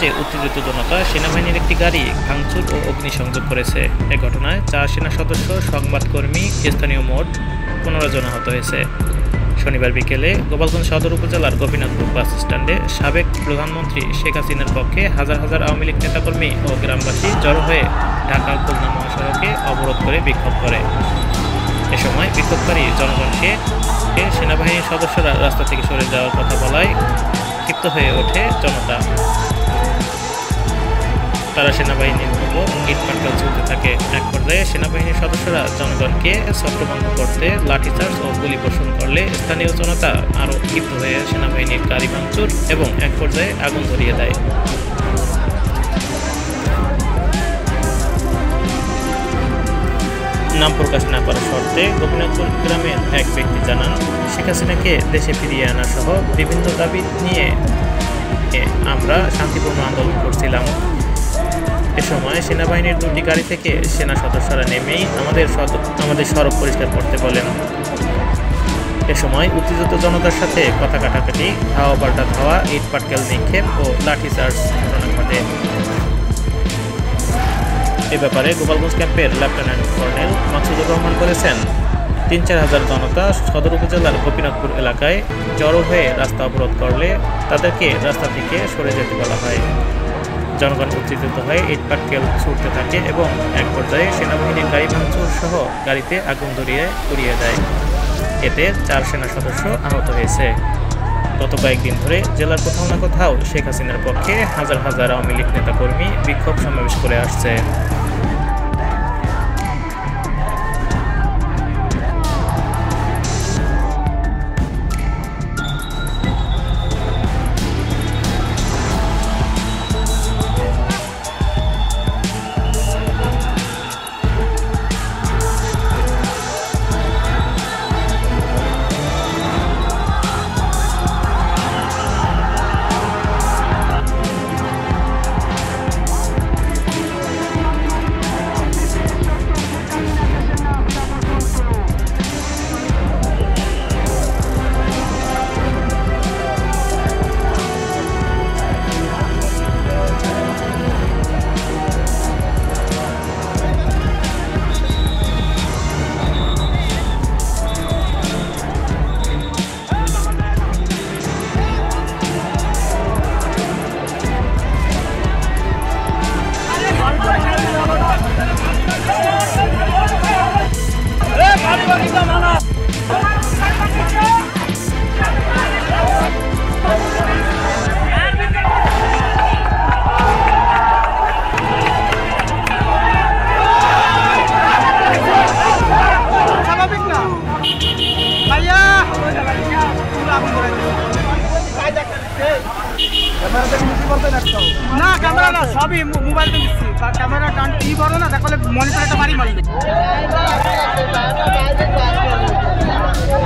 গোপালগঞ্জে উত্তেজিত জনতা সেনাবাহিনীর একটি গাড়ি ভাঙচুর ও অগ্নিসংযোগ করেছে। এ ঘটনায় 4 সেনা সদস্য, সংবাদকর্মী, স্থানীয় মোট 15 জন আহত হয়েছে। শনিবার বিকেলে গোপালগঞ্জ সদর উপজেলার গোপীনাথপুর বাস স্ট্যান্ডে সাবেক প্রধানমন্ত্রী শেখ হাসিনার পক্ষে হাজার হাজার আওয়ামী লীগ নেতাকর্মী ও গ্রামবাসী জড়ো হয়ে ঢাকা খুলনা মহাসড়কে অবরোধ করে বিক্ষোভ করে। এ সময় বিক্ষোভকারী জনগণকে সেনাবাহিনীর সদস্যরা রাস্তা থেকে সরে যাওয়ার কথা বলায় ক্ষিপ্ত হয়ে ওঠে জনতা। তারা সেনাবাহিনীর উপর ইটপাটকেল চলতে থাকে। এক পর্যায়ে সেনাবাহিনীর সদস্যরা জনগণকে ছত্রভঙ্গ করতে লাঠিচার্জ ও গুলি বর্ষণ করলে স্থানীয় জনতা আরও ক্ষিপ্ত হয়ে সেনাবাহিনীর গাড়ি ভাঙচুর এবং এক পর্যায়ে আগুন ধরিয়ে দেয়। নাম প্রকাশ না করার শর্তে গোপীনাথপুর গ্রামের এক ব্যক্তি জানান, শেখ হাসিনাকে দেশে ফিরিয়ে আনা সহ বিভিন্ন দাবি নিয়ে আমরা শান্তিপূর্ণ আন্দোলন করছিলাম। এ সময় সেনাবাহিনীর 2টি গাড়ি থেকে সেনা সদস্যরা নেমেই আমাদের সড়ক পরিষ্কার করতে বলেন। এ সময় উত্তেজিত জনতার সাথে কথা কাটাকাটি, ধাওয়া পাল্টা ধাওয়া, ইট পাটকেল নিক্ষেপ ও লাঠিচার্জ ঘটনা ঘটে। এ ব্যাপারে গোপালগঞ্জ ক্যাম্পের লেফটেন্যান্ট কর্নেল মাকসুদুর রহমান বলেছেন, 3-4 হাজার জনতা সদর উপজেলার গোপীনাথপুর এলাকায় জড়ো হয়ে রাস্তা অবরোধ করলে তাদেরকে রাস্তা থেকে সরে যেতে বলা হয়। জনগণ উত্তেজিত হয়ে ইটপাটকেল ছুটতে থাকে এবং এক পর্যায়ে সেনাবাহিনীর গাড়ি ভাঙচুর সহ গাড়িতে আগুন ধরিয়ে উড়িয়ে দেয়। এতে 4 সেনা সদস্য আহত হয়েছে। গত কয়েকদিন ধরে জেলার কোথাও না কোথাও শেখ হাসিনার পক্ষে হাজার হাজার আওয়ামী লীগ নেতাকর্মী বিক্ষোভ সমাবেশ করে আসছে। না ক্যামেরা না, সবই মোবাইল তো দিচ্ছি। ক্যামেরা টান কি বলো না, দেখলে মনিটরটা বাড়ি মারলে।